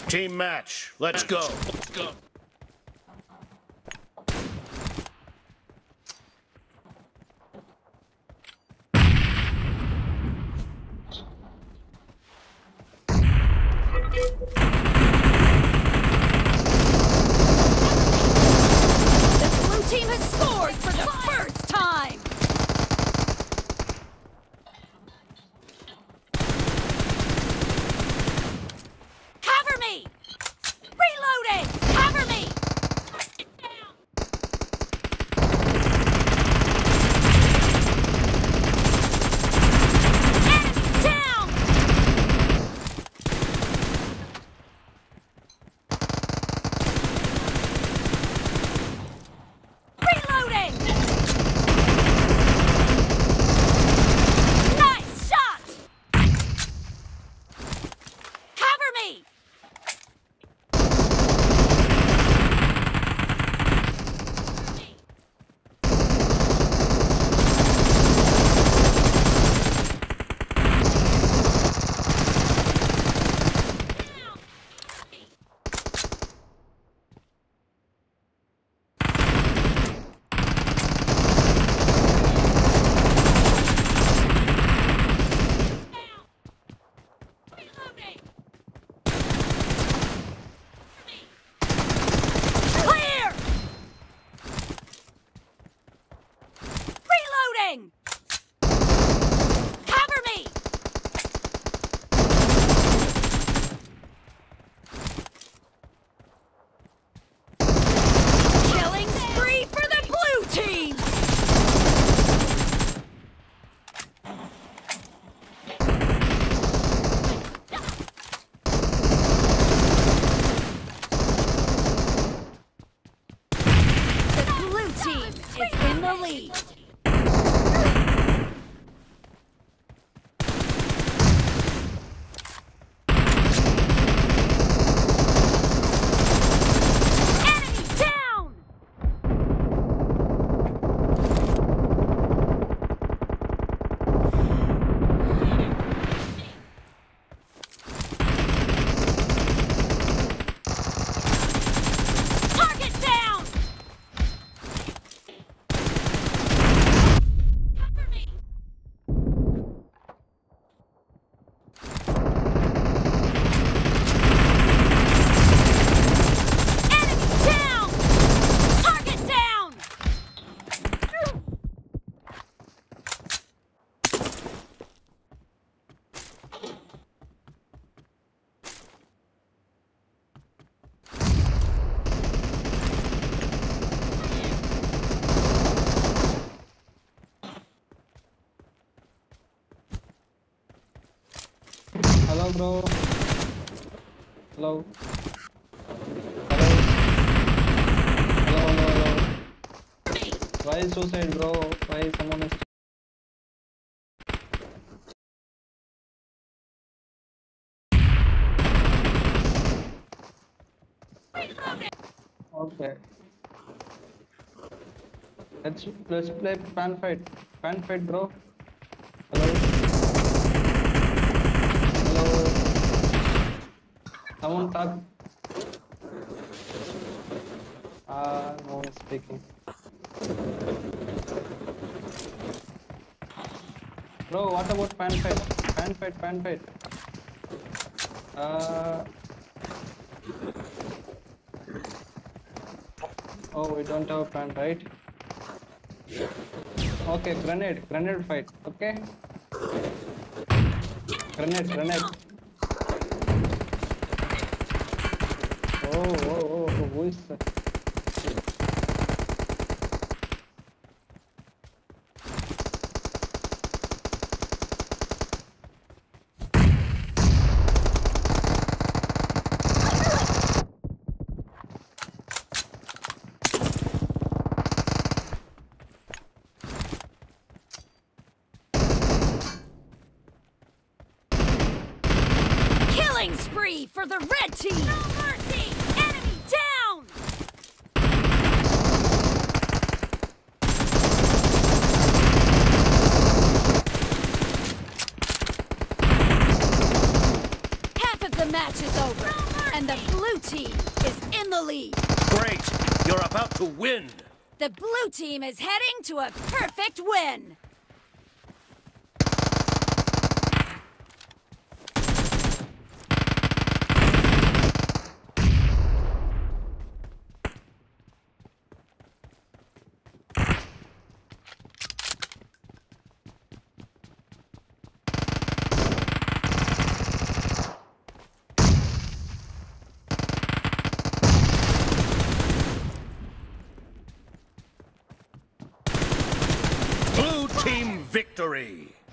Team match. Let's go. Let's go. The blue team has scored for the first time! Cover me! Reloading! Cover me! Enemy down! Reloading! Nice shot! Cover me! Clear! Reloading! Cover me! Killing spree for the blue team! The blue team is in the lead. Enemy down! Target down! Cover me! Enemy down! Target down! Hello, bro. Hello. Hello. Why is suicide, bro? Why is someone is... Okay. Let's play fan fight. Fan fight, bro. Hello. Hello. Someone talk. No one is speaking. Bro, what about fan fight? Fan fight. Oh, we don't have fan, right? Okay, grenade fight. Okay. Grenade. Oh, who is that? Killing spree for the red team! No mercy! Enemy down! match is over, and And the blue team is in the lead. Great! You're about to win! The blue team is heading to a perfect win. Blue team victory!